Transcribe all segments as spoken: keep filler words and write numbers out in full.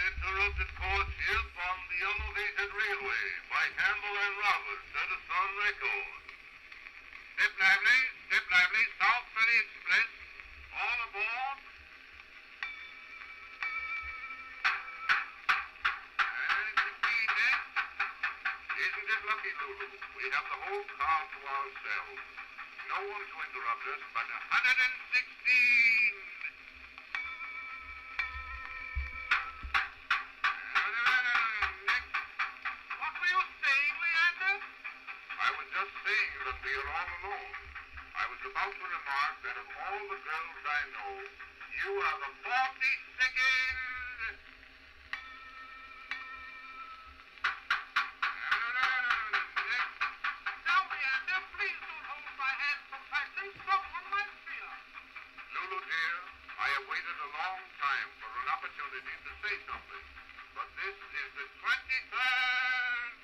uninterrupted courtship on the elevated railway by Campbell and Roberts, Edison record. Step lively, step lively, South Ferry Express, all aboard. And it's the key next. Isn't it lucky, Lulu? We have the whole car to ourselves. No one to interrupt us but one hundred sixteen. What were you saying, Leander? I was just saying that we are all alone. I was about to remark that of all the girls I know, you are the forty-second. Now, Leander, please don't hold my hand so tightly. Someone might feel us. Lulu, dear, I have waited a long time for an opportunity to say something. But this is the twenty-third.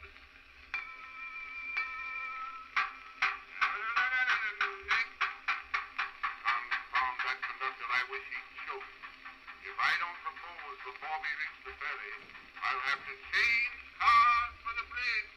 Confound that conductor, I wish he'd choke. If I don't propose before we reach the ferry, I'll have to change cars for the bridge.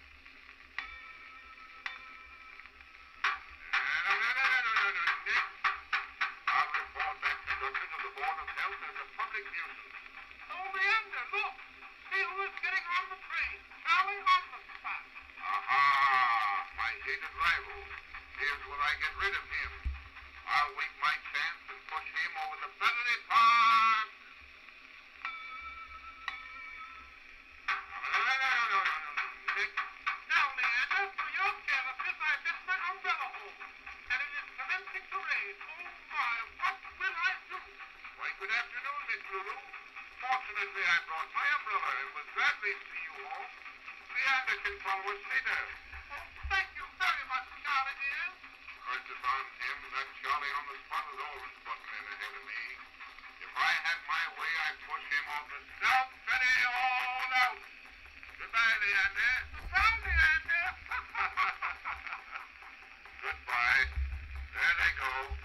I'll report that conductor to the Board of Health as a public nuisance. Oh, Leander, look! See who is getting on the train. Charlie on the spot. Aha! My hated rival. Here's where I get rid of him. I'll wait my chance and push him over the Battery Park. Now, Leander, for your carelessness, I missed my umbrella hole. And it is commencing to rain. Oh, my, what will I do? Why, good afternoon, Miss Lulu. Fortunately, I brought my umbrella and was glad to see you all. Leander can follow us later. Oh, thank you very much, Charlie, dear. Curses on him. That Charlie on the spot is always butting in ahead of me. If I had my way, I'd push him off the South Ferry all out. Goodbye, Leander. Goodbye, Leander. Goodbye. There they go.